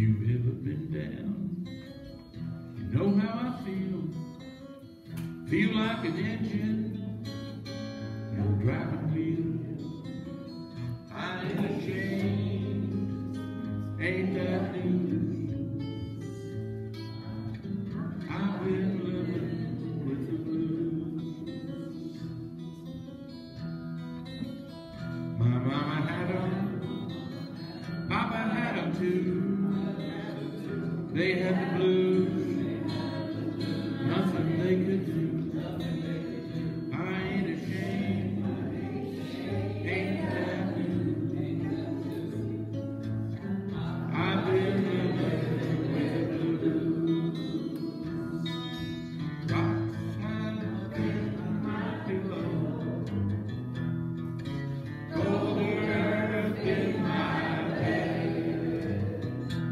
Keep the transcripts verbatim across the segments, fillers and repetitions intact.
you ever been down, you know how I feel. Feel like an engine, no driving wheel. I ain't ashamed, ain't that news? I've been living with the blues. My mama had them, Papa had them too. They had the blues, nothing they could do. I ain't ashamed, ain't that new? I've been living with the blues. Rock smile in my pillow, cold earth in my bed,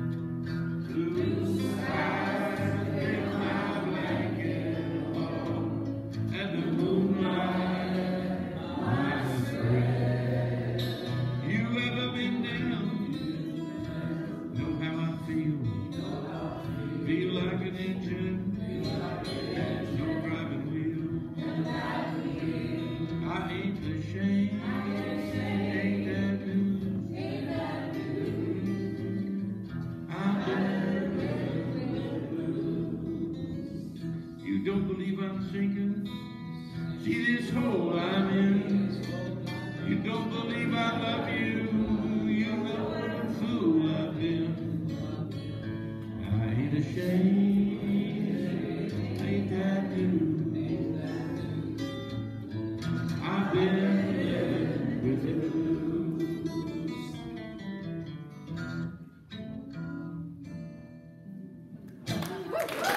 blue skies in my blanket, and the moonlight on the thread. You ever been down? Know how I feel. Feel like an engine, no driving wheel. I ain't ashamed, ain't that news? I'm You don't believe I'm sinking? See this hole I'm in. You don't believe I love you? You know what a fool I've been. I ain't ashamed, ain't that new? I've been living with the blues.